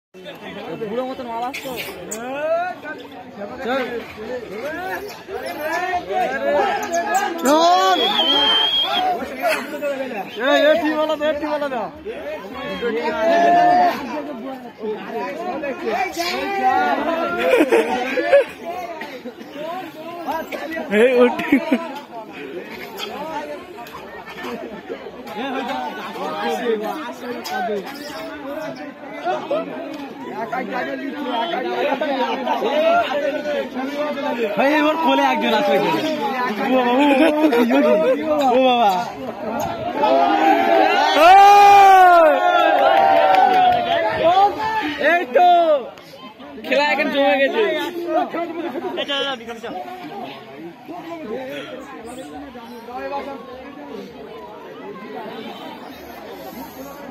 বুড়ো মতন আওয়াজ তো কোলে একজন আছে ও বাবা এই তো খেলা এখন জমে গেছে।